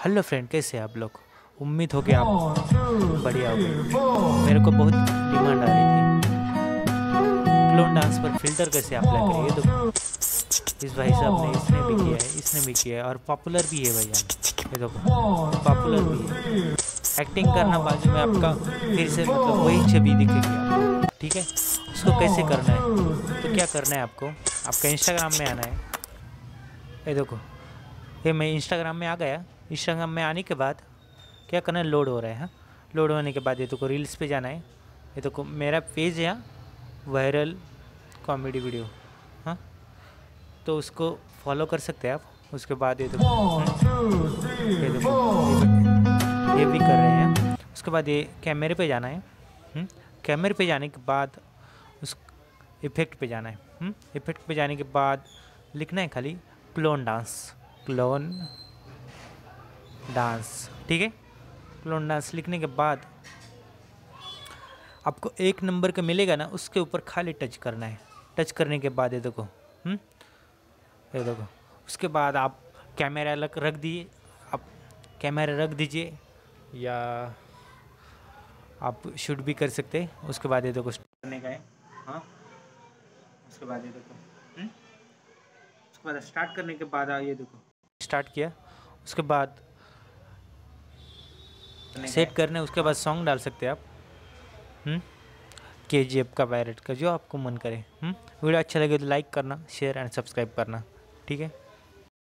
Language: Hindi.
हेलो फ्रेंड, कैसे हैं आप लोग। उम्मीद हो कि आप बढ़िया हो गए। मेरे को बहुत डिमांड आ रही थी क्लोन डांस पर फिल्टर कैसे अप्लाई करें। ये देखो, इस भाई साहब ने, इसने भी किया है, इसने भी किया है और पॉपुलर भी है भैया। ये देखो, पॉपुलर भी है। एक्टिंग करना बाजू में आपका फिर से मतलब वही छवि दिखेगी आपको। ठीक है, उसको कैसे करना है तो क्या करना है आपको, आपका इंस्टाग्राम में आना है। ये देखो, ये मैं इंस्टाग्राम में आ गया। इंस्टाग्राम में आने के बाद क्या करना है, लोड हो रहा है। हाँ, लोड होने के बाद ये तो को रील्स पे जाना है। ये तो को मेरा पेज है वायरल कॉमेडी वीडियो। हाँ, तो उसको फॉलो कर सकते हैं आप। उसके बाद ये देखो, ये देखो, ये भी कर रहे हैं। उसके बाद ये कैमरे पे जाना है। कैमरे पे जाने के बाद उस इफ़ेक्ट पे जाना है। इफ़ेक्ट पे जाने के बाद लिखना है खाली क्लोन डांस, क्लोन डांस। ठीक है, क्लोन डांस लिखने के बाद आपको एक नंबर का मिलेगा ना, उसके ऊपर खाली टच करना है। टच करने के बाद ये देखो, ये देखो, उसके बाद आप कैमरा अलग रख दिए, आप कैमरा रख दीजिए या आप शूट भी कर सकते हैं। उसके बाद ये देखो स्टार्ट करने का है। हाँ, उसके बाद ये देखो, उसके बाद स्टार्ट करने के बाद ये देखो स्टार्ट किया। उसके बाद सेट करने, उसके बाद सॉन्ग डाल सकते हैं आप। KGF का, पायरेट का, जो आपको मन करे। वीडियो अच्छा लगे तो लाइक करना, शेयर एंड सब्सक्राइब करना। ठीक है।